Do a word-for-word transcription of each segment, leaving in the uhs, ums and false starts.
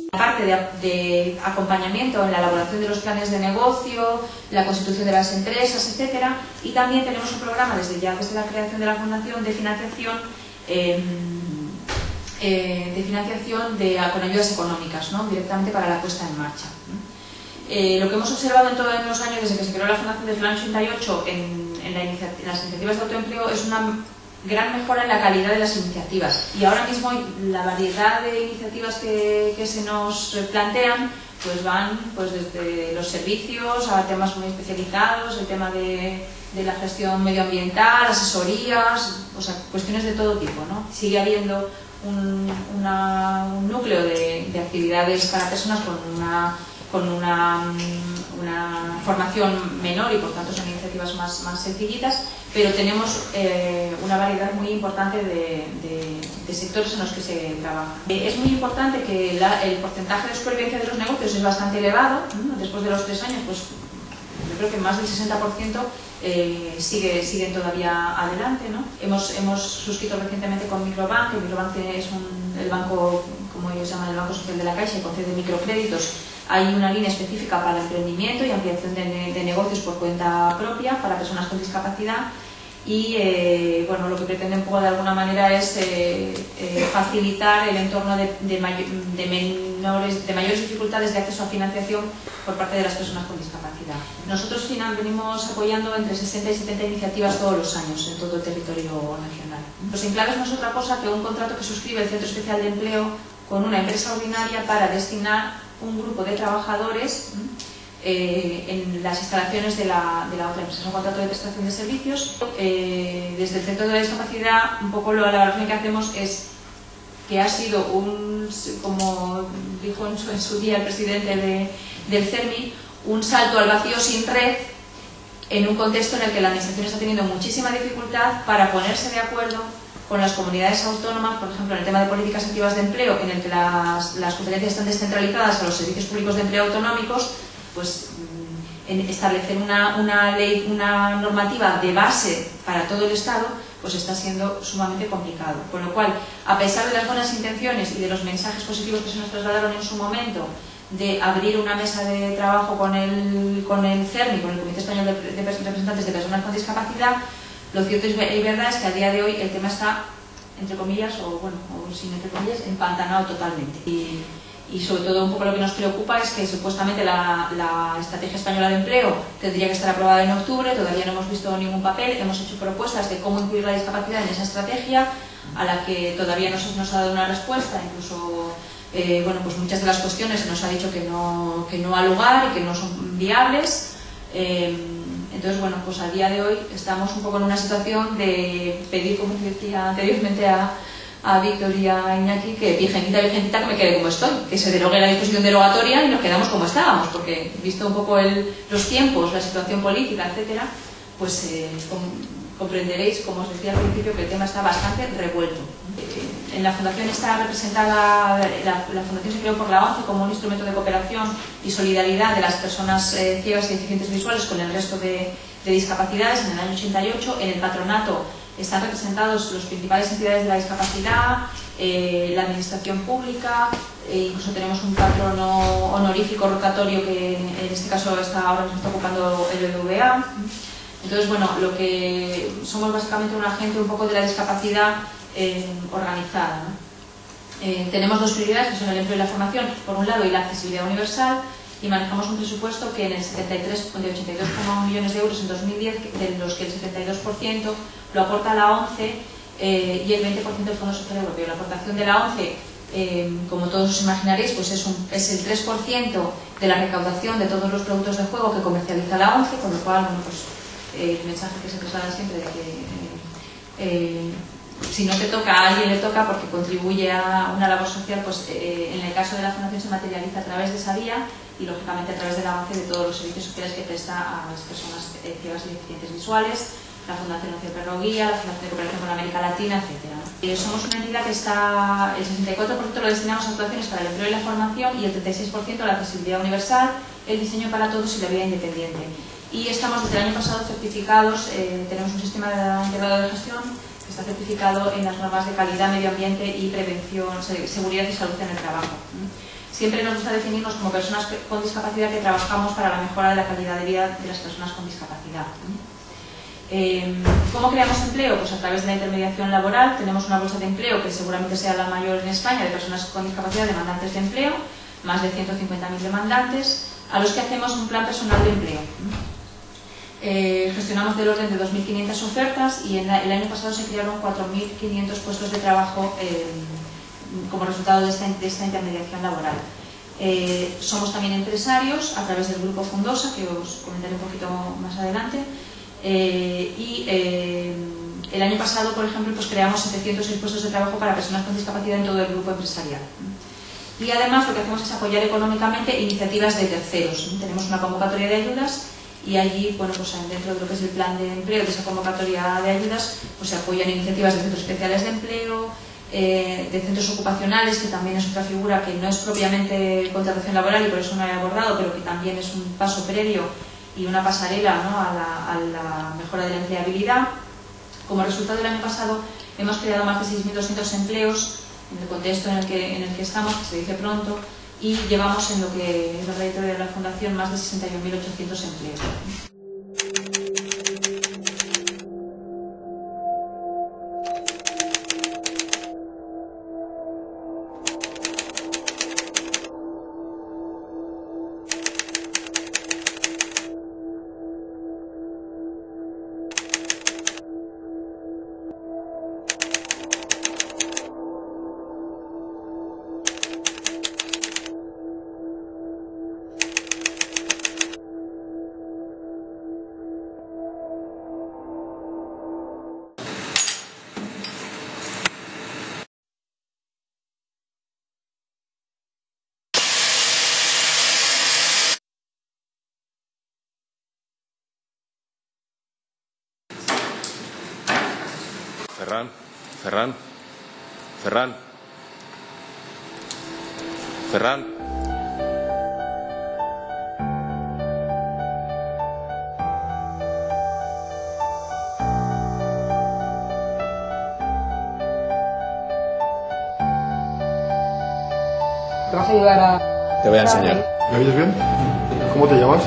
La parte de, de acompañamiento en la elaboración de los planes de negocio, la constitución de las empresas, etcétera. Y también tenemos un programa desde ya desde la creación de la fundación de financiación eh, eh, de financiación de, con ayudas económicas, ¿no? Directamente para la puesta en marcha. Eh, lo que hemos observado en todos los años desde que se creó la fundación desde el año ochenta y ocho en, en, la inicia en las iniciativas de autoempleo es una gran mejora en la calidad de las iniciativas, y ahora mismo la variedad de iniciativas que, que se nos plantean pues van pues desde los servicios a temas muy especializados, el tema de, de la gestión medioambiental, asesorías, o sea, cuestiones de todo tipo, ¿no? Sigue habiendo un, una, un núcleo de, de actividades para personas con una con una, una formación menor y por tanto son iniciativas más, más sencillitas, pero tenemos eh, una variedad muy importante de, de, de sectores en los que se trabaja. Eh, es muy importante que la, el porcentaje de supervivencia de los negocios es bastante elevado, ¿no? Después de los tres años, pues yo creo que más del sesenta por ciento eh, sigue, siguen todavía adelante, ¿no? Hemos, hemos suscrito recientemente con Microbank, que Microbank es un, el banco, como ellos llaman, el Banco Social de la Caixa, y concede microcréditos. Hay una línea específica para el emprendimiento y ampliación de, de negocios por cuenta propia para personas con discapacidad, y eh, bueno, lo que pretende un poco de alguna manera es eh, eh, facilitar el entorno de, de, may de, menores, de mayores dificultades de acceso a financiación por parte de las personas con discapacidad. Nosotros final, venimos apoyando entre sesenta y setenta iniciativas todos los años en todo el territorio nacional. Los enclaves no es otra cosa que un contrato que suscribe el Centro Especial de Empleo con una empresa ordinaria para destinar un grupo de trabajadores eh, en las instalaciones de la, de la otra empresa. Es un contrato de prestación de servicios. Eh, desde el Centro de la Discapacidad, un poco lo, la valoración que hacemos es que ha sido un, como dijo en su, en su día el presidente de, del CERMI, un salto al vacío sin red en un contexto en el que la administración está teniendo muchísima dificultad para ponerse de acuerdo con las comunidades autónomas, por ejemplo, en el tema de políticas activas de empleo, en el que las, las competencias están descentralizadas a los servicios públicos de empleo autonómicos, pues en establecer una, una ley, una normativa de base para todo el Estado, pues está siendo sumamente complicado. Con lo cual, a pesar de las buenas intenciones y de los mensajes positivos que se nos trasladaron en su momento, de abrir una mesa de trabajo con el, con el CERMI, con el Comité Español de, de Representantes de Personas con Discapacidad, lo cierto y verdad es que a día de hoy el tema está, entre comillas, o bueno, o sin entre comillas, empantanado totalmente. Y, y sobre todo un poco lo que nos preocupa es que supuestamente la, la Estrategia Española de Empleo tendría que estar aprobada en octubre, todavía no hemos visto ningún papel, hemos hecho propuestas de cómo incluir la discapacidad en esa estrategia, a la que todavía no se nos ha dado una respuesta, incluso eh, bueno, pues muchas de las cuestiones se nos ha dicho que no, que no ha lugar y que no son viables. Eh, Entonces, bueno, pues a día de hoy estamos un poco en una situación de pedir, como decía anteriormente a, a Víctor y a Iñaki, que virgencita, virgencita, que me quede como estoy, que se derogue la disposición derogatoria y nos quedamos como estábamos, porque visto un poco el, los tiempos, la situación política, etcétera, pues eh, com, comprenderéis, como os decía al principio, que el tema está bastante revuelto. Eh, en la Fundación está representada, la, la Fundación se creó por la ONCE como un instrumento de cooperación y solidaridad de las personas eh, ciegas y deficientes visuales con el resto de, de discapacidades en el año ochenta y ocho. En el patronato están representados las principales entidades de la discapacidad, eh, la administración pública, e incluso tenemos un patrono honorífico rotatorio que en este caso está, ahora mismo está ocupando el B B V A. Entonces, bueno, lo que somos básicamente un agente un poco de la discapacidad eh, organizada, ¿no? Eh, tenemos dos prioridades, que son el empleo y la formación, por un lado, y la accesibilidad universal, y manejamos un presupuesto que en el setenta y tres, de ochenta y dos coma uno millones de euros en dos mil diez, de los que el setenta y dos por ciento lo aporta la ONCE eh, y el veinte por ciento del Fondo Social Europeo. La aportación de la ONCE, eh, como todos os imaginaréis, pues es, un, es el tres por ciento de la recaudación de todos los productos de juego que comercializa la ONCE, con lo cual, bueno, pues eh, el mensaje que se traslada siempre de que eh, eh, si no te toca, a alguien le toca porque contribuye a una labor social, pues eh, en el caso de la Fundación se materializa a través de esa vía y lógicamente a través del avance de todos los servicios sociales que presta a las personas eh, ciegas y deficientes visuales, la Fundación Nación Perro Guía, la Fundación de Cooperación con América Latina, etcétera. Eh, somos una entidad que está, el sesenta y cuatro por ciento lo destinamos a actuaciones para el empleo y la formación y el treinta y seis por ciento a la accesibilidad universal, el diseño para todos y la vida independiente. Y estamos desde el año pasado certificados, eh, tenemos un sistema integrado de gestión está certificado en las normas de calidad, medio ambiente y prevención, seguridad y salud en el trabajo. Siempre nos gusta definirnos como personas con discapacidad que trabajamos para la mejora de la calidad de vida de las personas con discapacidad. Eh, ¿Cómo creamos empleo? Pues a través de la intermediación laboral. Tenemos una bolsa de empleo que seguramente sea la mayor en España de personas con discapacidad demandantes de empleo, más de ciento cincuenta mil demandantes, a los que hacemos un plan personal de empleo. Eh, gestionamos del orden de dos mil quinientas ofertas y en la, el año pasado se crearon cuatro mil quinientos puestos de trabajo eh, como resultado de esta, de esta intermediación laboral. Eh, somos también empresarios a través del grupo Fundosa, que os comentaré un poquito más adelante. Eh, y eh, el año pasado, por ejemplo, pues creamos setecientos seis puestos de trabajo para personas con discapacidad en todo el grupo empresarial. Y además lo que hacemos es apoyar económicamente iniciativas de terceros. Tenemos una convocatoria de ayudas y allí, bueno, pues dentro de lo que es el plan de empleo de esa convocatoria de ayudas, pues se apoyan iniciativas de centros especiales de empleo, eh, de centros ocupacionales, que también es otra figura que no es propiamente contratación laboral y por eso no he abordado, pero que también es un paso previo y una pasarela, ¿no?, a, la, a la mejora de la empleabilidad. Como resultado del año pasado hemos creado más de seis mil doscientos empleos en el contexto en el que, en el que estamos, que se dice pronto, y llevamos en lo que es la trayectoria de la Fundación más de sesenta y un mil ochocientos empleos. Ferran, Ferran, Ferran, Ferran. ¿Te vas a ayudar a...? Te voy a enseñar. ¿Me oyes bien? ¿Cómo te llamas?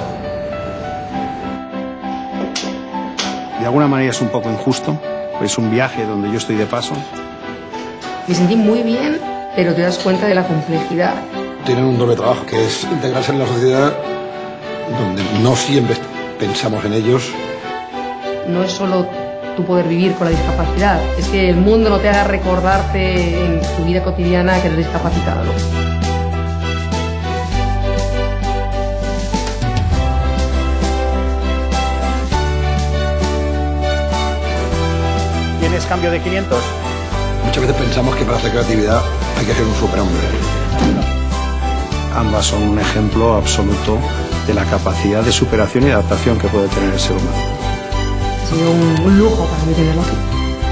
De alguna manera es un poco injusto. Es un viaje donde yo estoy de paso. Me sentí muy bien, pero te das cuenta de la complejidad. Tienen un doble trabajo, que es integrarse en la sociedad, donde no siempre pensamos en ellos. No es solo tu poder vivir con la discapacidad, es que el mundo no te haga recordarte en tu vida cotidiana que eres discapacitado. ¿Tienes cambio de quinientos? Muchas veces pensamos que para hacer creatividad hay que ser un superhombre. Ambas son un ejemplo absoluto de la capacidad de superación y adaptación que puede tener el ser humano. Ha sido un, un lujo para mí tenerlo aquí.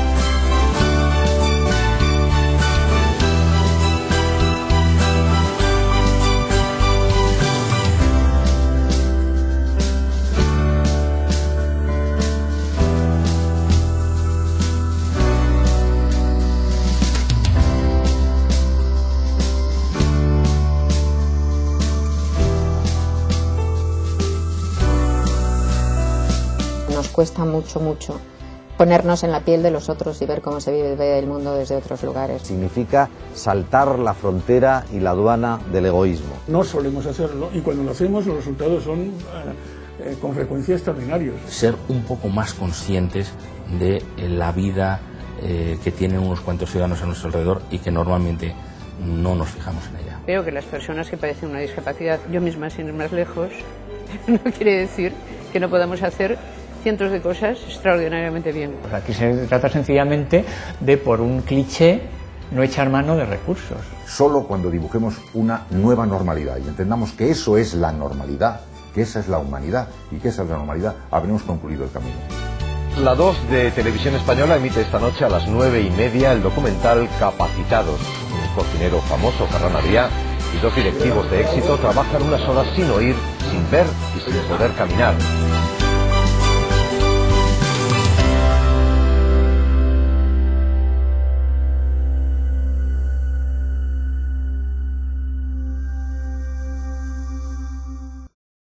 Nos cuesta mucho, mucho ponernos en la piel de los otros y ver cómo se vive el mundo desde otros lugares. Significa saltar la frontera y la aduana del egoísmo. No solemos hacerlo y cuando lo hacemos los resultados son eh, eh, con frecuencia extraordinarios. Ser un poco más conscientes de la vida eh, que tienen unos cuantos ciudadanos a nuestro alrededor y que normalmente no nos fijamos en ella. Creo que las personas que padecen una discapacidad, yo misma sin ir más lejos, no quiere decir que no podamos hacer cientos de cosas extraordinariamente bien. Pues aquí se trata sencillamente de, por un cliché, no echar mano de recursos. Solo cuando dibujemos una nueva normalidad y entendamos que eso es la normalidad, que esa es la humanidad y que esa es la normalidad, habremos concluido el camino. La dos de Televisión Española emite esta noche a las nueve y media el documental Capacitados. Un cocinero famoso, Ferran Adrià, y dos directivos de éxito trabajan unas horas sin oír, sin ver y sin poder caminar.